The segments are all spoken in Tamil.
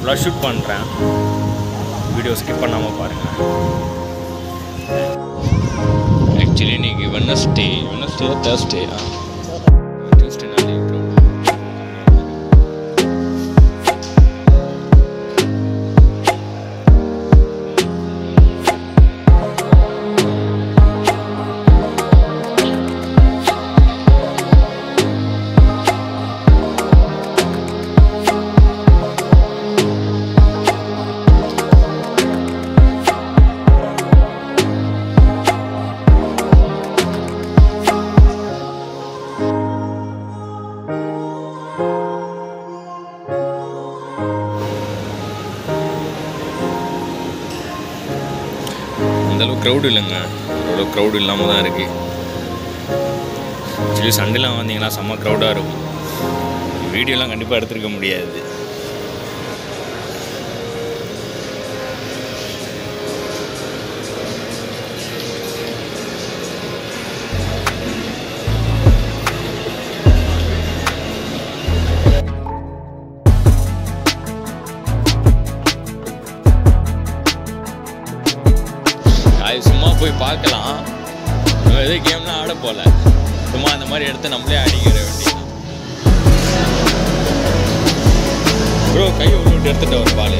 ஃபுல்லாக ஷூட் பண்ணுறேன். வீடியோ ஸ்கிப் பண்ணாமல் பாருங்கள். ஆக்சுவலி இன்றைக்கி வெட்னஸ்டே தேர்ஸ்டே டியூஸ்டே நாளே அந்தளவுக்கு க்ரௌடு இல்லைங்க. அவ்வளோ க்ரௌடு இல்லாமல் தான் இருக்குது. ஆக்சுவலி சண்டேலாம் வந்தீங்கன்னா செம்ம க்ரௌடாக இருக்கும். வீடியோலாம் கண்டிப்பாக எடுத்துருக்க முடியாது. சும்மா போய் பார்க்கலாம். நம்ம எதோ கேம்லாம் ஆட போகல, சும்மா அந்த மாதிரி எடுத்து நம்மளே அடிக்கிற வேண்டியதான். ப்ரோ கை விட்டு எடுத்துகிட்ட ஒரு பால்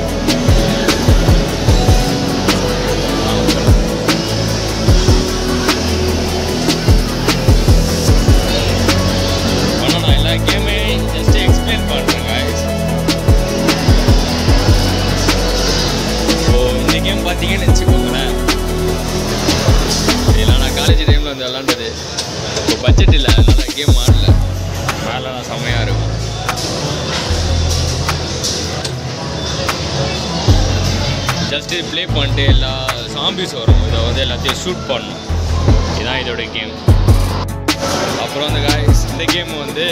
பண்ணணும். எல்லா கேமே ஜஸ்ட் எக்ஸ்பிளைன் பண்ணுறேன் காய்ஸ். ஸோ இந்த கேம் பார்த்தீங்கன்னு வச்சுக்கோங்களேன், இதெல்லாம் நான் காலேஜ் டைமில் வந்து விளாண்டது. இப்போ பட்ஜெட் இல்லை, அதனால் கேம் ஆடல. மேலே நான் செம்மையாக இருக்கும். ஜஸ்ட்டு ப்ளே பண்ணிட்டு எல்லா சாம்பிஸ் வரும், இதை வந்து எல்லாத்தையும் ஷூட் பண்ணணும். இதுதான் இதோட கேம். அப்புறம் அந்த காய்ஸ் இந்த கேம் வந்து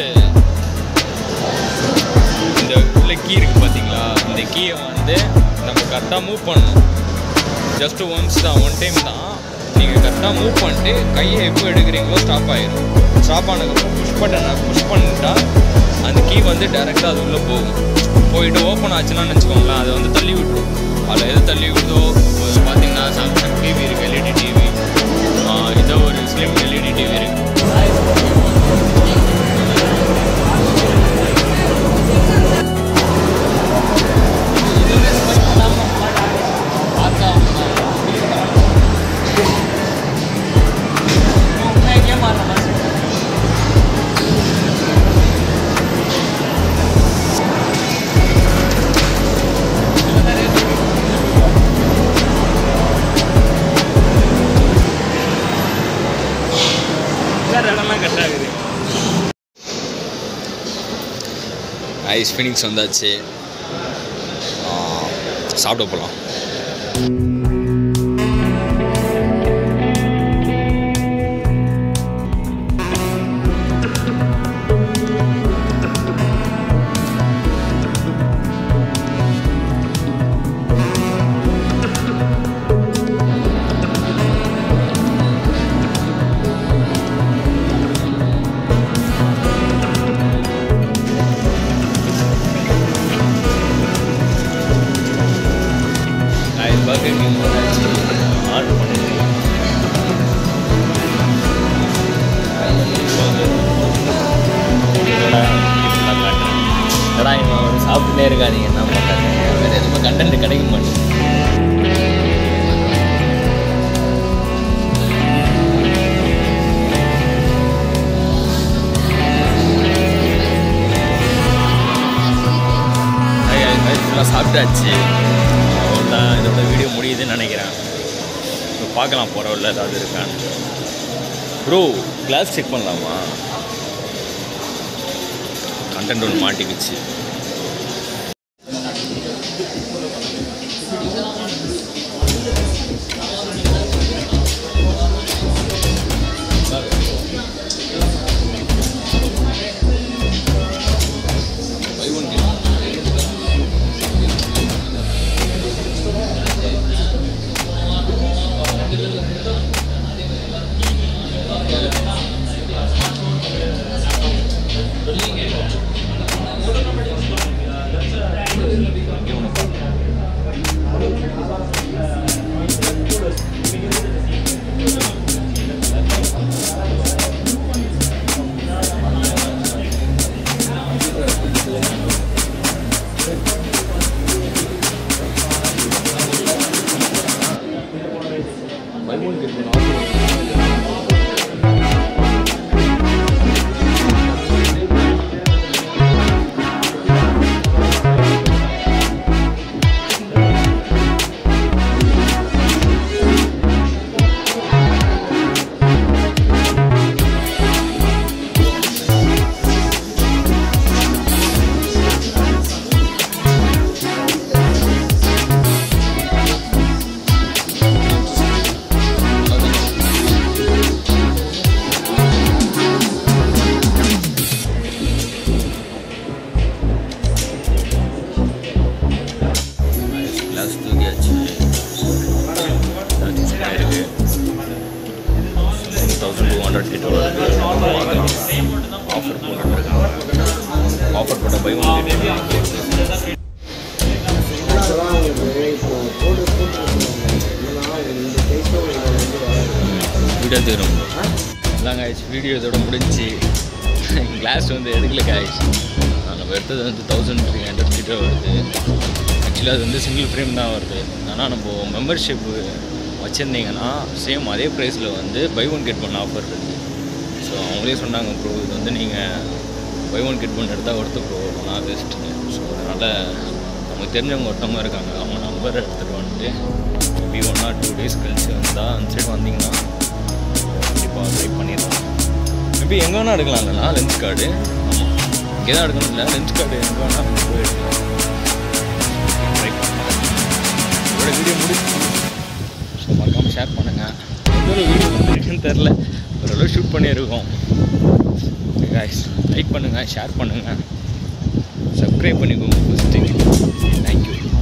இந்த உள்ள கீ இருக்குது பார்த்தீங்களா, இந்த கீயை வந்து நம்ம கரெக்டாக மூவ் பண்ணணும். ஜஸ்ட்டு ஒன்ஸ் தான், ஒன் டைம் தான். நீங்கள் கரெக்டாக மூவ் பண்ணிட்டு கையை எப்போ எடுக்கிறீங்களோ ஸ்டாப் ஆகிடும். ஸ்டாப் ஆனதுக்கப்புறம் புஷ் பண்ணிட்டா அந்த கீ வந்து டேரெக்டாக அது உள்ளே போகும். போயிட்டு ஓப்பன் ஆச்சுன்னா வச்சுக்கோங்களேன், அதை வந்து தள்ளி விட்டுரும். அதில் எது தள்ளி விடுதோ பார்த்தீங்கன்னா சாம்சங் டிவி இருக்குது, எல்இடி டிவி, இதோ ஒரு ஸ்லிம் எல்இடி டிவி இருக்குது. ஐஸ் ஃபினிக்ஸ் வந்தாச்சு, சாப்பிட போகலாம். ஆர்டர் பண்ணிருக்கேன். ஏன்னா இவன் வந்து சாப்பிட்டுட்டே இருக்காதீங்க, என்ன பண்ணுறாங்க, வேறு எதுவுமே கண்டென்ட் கிடைக்க மாட்டேங்குது. ஃபுல்லாக சாப்பிட்டாச்சு. அவ்வளோதான், இதோட வீடியோ முடியுதுன்னு நினைக்கிறேன். இப்போ பார்க்கலாம் போகிற உள்ள ஏதாவது இருக்கான்னு. ப்ரோ கிளாஸ் செக் பண்ணலாமா? கண்டென்ட் ஒன்று மாட்டிக்கிச்சு. ஆஃபர் போட்ட பை ஒன் வீடியோ தரும் இதாங்க ஆயிடுச்சு. வீடியோ இதோட முடிஞ்சு கிளாஸ் வந்து எடுக்கலுக்கு ஆயிடுச்சு. நம்ம எடுத்தது வந்து 1300 கிட்ட வருது. ஆக்சுவலாக அது வந்து சிங்கிள் ஃப்ரேம் தான் வருது. ஆனால் நம்ம மெம்பர்ஷிப் வச்சுருந்தீங்கன்னா சேம் அதே ப்ரைஸில் வந்து buy one get one offer இருக்குது. ஸோ அவங்களே சொன்னாங்க ப்ரோ இது வந்து நீங்கள் பை ஒன் கெட் ஒன் எடுத்தால் ஒருத்த ப்ரோ நான் பெஸ்ட்டுன்னு. ஸோ அதனால் நமக்கு தெரிஞ்சவங்க ஒருத்தவங்க இருக்காங்க, அவங்க நம்பர் எடுத்துகிட்டு வந்துட்டு மேபி 1 or 2 days கழிச்சு வந்தால் அந்த சைடு வந்தீங்கன்னா கண்டிப்பாக ட்ரை பண்ணிடலாம். மேபி எங்கே வேணால் எடுக்கலாம் இல்லைனா லென்ஸ் கார்டு. ஆமாம் இங்கே தான் எடுக்கணும் இல்லை, லென்ஸ் கார்டு எங்கே வேணால் போய் எடுக்கலாம். ட்ரை பண்ணலாம். இதோட வீடியோ முடிச்சு ஸோ மறக்காமல் ஷேர் பண்ணுங்கள். எந்த ஒரு வீடியோ வந்துருக்குன்னு தெரில, ஓரளவு ஷூட் பண்ணியிருக்கோம். காய்ஸ் லைக் பண்ணுங்கள், ஷேர் பண்ணுங்கள், சப்ஸ்கிரைப் பண்ணிக்கோங்க ஃபஸ்ட்டு. தேங்க்யூ.